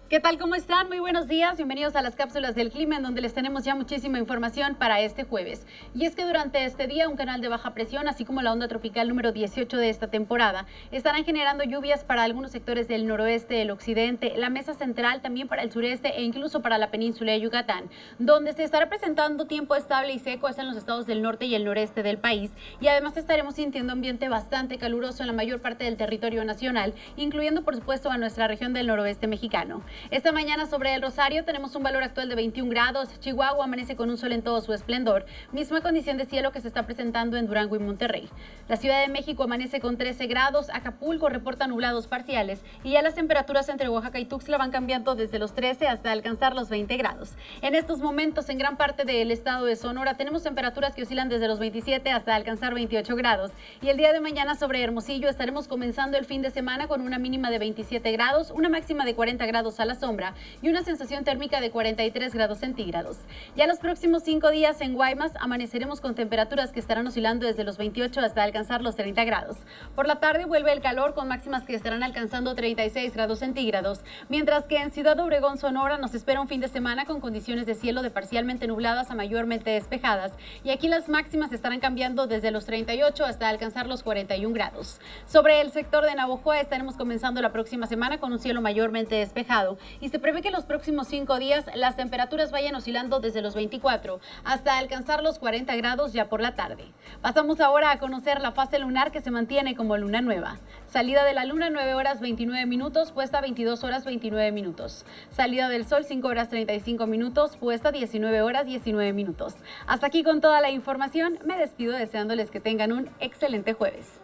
¿Qué tal? ¿Cómo están? Muy buenos días. Bienvenidos a las cápsulas del clima, en donde les tenemos ya muchísima información para este jueves. Y es que durante este día un canal de baja presión, así como la onda tropical número 18 de esta temporada, estarán generando lluvias para algunos sectores del noroeste, el occidente, la mesa central, también para el sureste e incluso para la península de Yucatán, donde se estará presentando tiempo estable y seco en los estados del norte y el noreste del país. Y además estaremos sintiendo ambiente bastante caluroso en la mayor parte del territorio nacional, incluyendo por supuesto a nuestra región del noroeste mexicano. Esta mañana sobre el Rosario tenemos un valor actual de 21 grados, Chihuahua amanece con un sol en todo su esplendor, misma condición de cielo que se está presentando en Durango y Monterrey. La Ciudad de México amanece con 13 grados, Acapulco reporta nublados parciales y ya las temperaturas entre Oaxaca y Tuxtla van cambiando desde los 13 hasta alcanzar los 20 grados. En estos momentos en gran parte del estado de Sonora tenemos temperaturas que oscilan desde los 27 hasta alcanzar 28 grados y el día de mañana sobre Hermosillo estaremos comenzando el fin de semana con una mínima de 27 grados, una máxima de 40 grados a la sombra y una sensación térmica de 43 grados centígrados. Ya los próximos 5 días en Guaymas amaneceremos con temperaturas que estarán oscilando desde los 28 hasta alcanzar los 30 grados. Por la tarde vuelve el calor con máximas que estarán alcanzando 36 grados centígrados, mientras que en Ciudad Obregón, Sonora, nos espera un fin de semana con condiciones de cielo de parcialmente nubladas a mayormente despejadas y aquí las máximas estarán cambiando desde los 38 hasta alcanzar los 41 grados. Sobre el sector de Navojoa estaremos comenzando la próxima semana con un cielo mayormente despejado y se prevé que en los próximos 5 días las temperaturas vayan oscilando desde los 24 hasta alcanzar los 40 grados ya por la tarde. Pasamos ahora a conocer la fase lunar que se mantiene como luna nueva. Salida de la luna 9 horas 29 minutos, puesta 22 horas 29 minutos. Salida del sol 5 horas 35 minutos, puesta 19 horas 19 minutos. Hasta aquí con toda la información, me despido deseándoles que tengan un excelente jueves.